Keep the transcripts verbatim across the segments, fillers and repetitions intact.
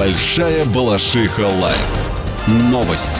Большая Балашиха Лайф. Новости.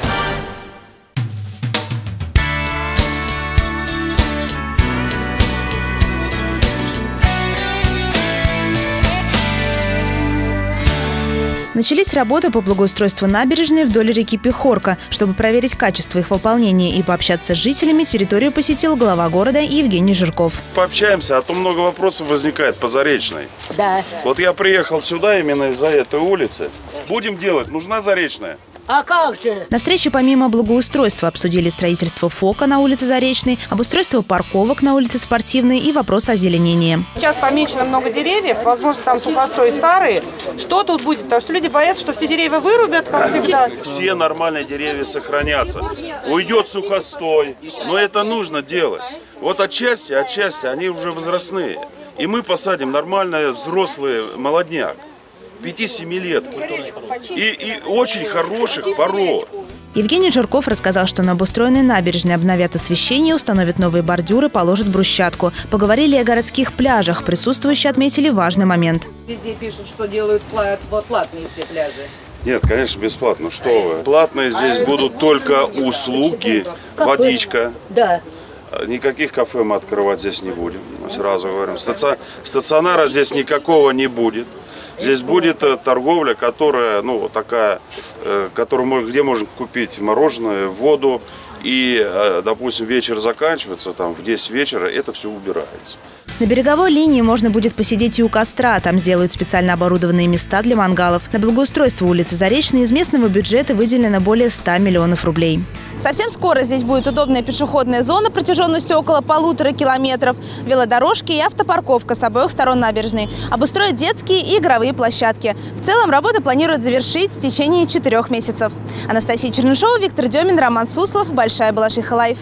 Начались работы по благоустройству набережной вдоль реки Пехорка. Чтобы проверить качество их выполнения и пообщаться с жителями, территорию посетил глава города Евгений Жирков. Пообщаемся, а то много вопросов возникает по Заречной. Да. Вот я приехал сюда именно из-за этой улицы. Будем делать, нужна Заречная. А как же? На встрече помимо благоустройства обсудили строительство ФОКа на улице Заречной, обустройство парковок на улице Спортивной и вопрос озеленения. Сейчас помечено много деревьев, возможно, там сухостой старые. Что тут будет? Потому что люди боятся, что все деревья вырубят, как всегда. Все нормальные деревья сохранятся. Уйдет сухостой, но это нужно делать. Вот отчасти, отчасти они уже возрастные. И мы посадим нормальные взрослые молодняк. пяти-семи лет. И, и очень хороших пород. Евгений Жирков рассказал, что на обустроенной набережной обновят освещение, установят новые бордюры, положат брусчатку. Поговорили о городских пляжах. Присутствующие отметили важный момент. Везде пишут, что делают платные все пляжи. Нет, конечно, бесплатно. Что вы? Платные здесь будут только услуги, водичка. Да. Никаких кафе мы открывать здесь не будем. Мы сразу говорим. Стационара здесь никакого не будет. Здесь будет торговля, которая, ну, вот такая, которую, где можно купить мороженое, воду. И, допустим, вечер заканчивается, там, в десять вечера, это все убирается. На береговой линии можно будет посидеть и у костра. Там сделают специально оборудованные места для мангалов. На благоустройство улицы Заречной из местного бюджета выделено более ста миллионов рублей. Совсем скоро здесь будет удобная пешеходная зона протяженностью около полутора километров, велодорожки и автопарковка с обоих сторон набережной. Обустроят детские и игровые площадки. В целом работы планируют завершить в течение четырех месяцев. Анастасия Чернышова, Виктор Демин, Роман Суслов. Большая Балашиха Лайф.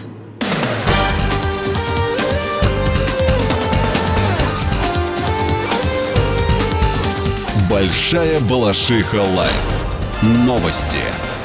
Большая Балашиха Лайф. Новости.